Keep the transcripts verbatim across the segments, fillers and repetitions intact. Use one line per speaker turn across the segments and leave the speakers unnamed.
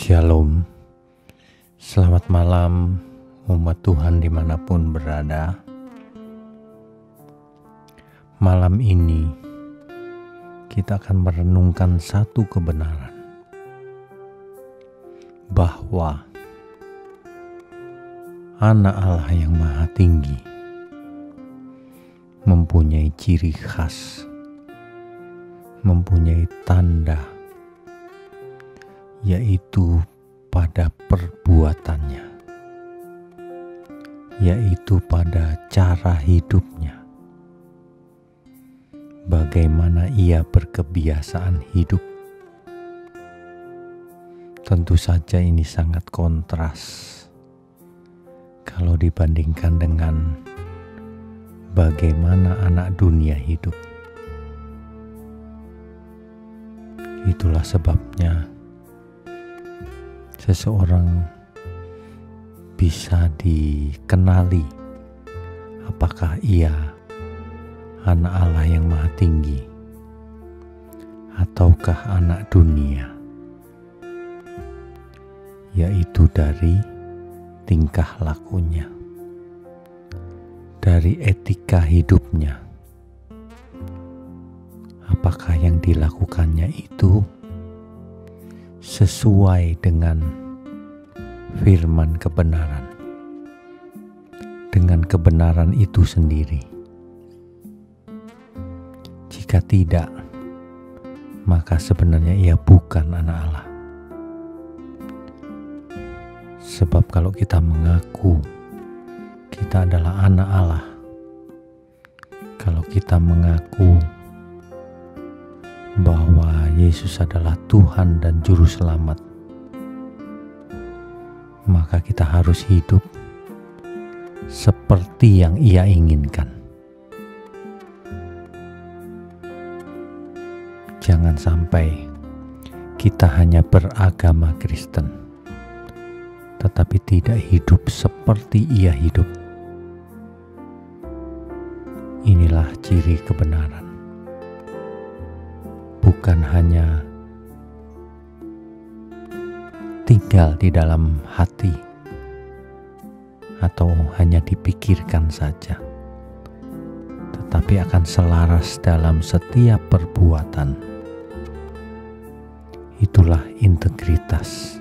Shalom, selamat malam umat Tuhan dimanapun berada. Malam ini kita akan merenungkan satu kebenaran, bahwa Anak Allah yang Maha Tinggi mempunyai ciri khas, mempunyai tanda, yaitu pada perbuatannya, yaitu pada cara hidupnya, bagaimana ia berkebiasaan hidup. Tentu saja ini sangat kontras kalau dibandingkan dengan bagaimana anak dunia hidup. Itulah sebabnya seseorang bisa dikenali apakah ia anak Allah yang Maha Tinggi ataukah anak dunia, yaitu dari tingkah lakunya, dari etika hidupnya. Apakah yang dilakukannya itu sesuai dengan firman kebenaran, dengan kebenaran itu sendiri? Jika tidak, maka sebenarnya ia bukan anak Allah. Sebab kalau kita mengaku kita adalah anak Allah, kalau kita mengaku bahwa Yesus adalah Tuhan dan Juru Selamat, maka kita harus hidup seperti yang Ia inginkan. Jangan sampai kita hanya beragama Kristen, tetapi tidak hidup seperti Ia hidup. Inilah ciri kebenaran. Bukan hanya tinggal di dalam hati atau hanya dipikirkan saja, tetapi akan selaras dalam setiap perbuatan. Itulah integritas.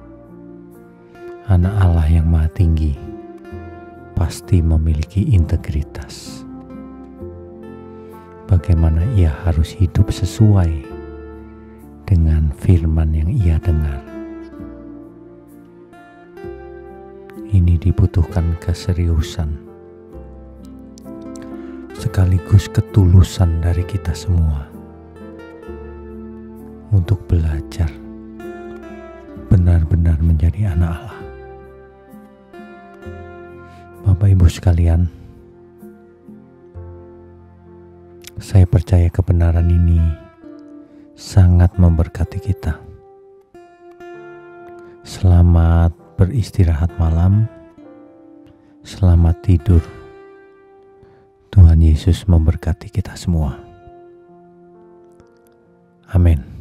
Anak Allah yang Maha Tinggi pasti memiliki integritas. Bagaimana ia harus hidup sesuai dengan firman yang ia dengar. Ini dibutuhkan keseriusan sekaligus ketulusan dari kita semua untuk belajar benar-benar menjadi anak Allah. Bapak Ibu sekalian, saya percaya kebenaran ini sangat memberkati kita. Selamat beristirahat malam, selamat tidur. Tuhan Yesus memberkati kita semua. Amin.